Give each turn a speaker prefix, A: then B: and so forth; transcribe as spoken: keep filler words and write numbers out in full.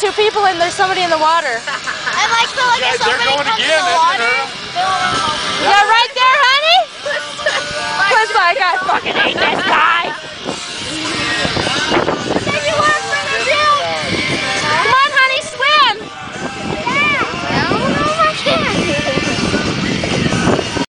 A: two people and there's somebody in the water.
B: And like, so like
C: Yeah,
B: if somebody
C: they're going
B: comes
C: again,
B: in the
C: isn't
B: water,
C: it?
B: they won't know.
A: Yeah, right there, honey? Because I got fucking eight.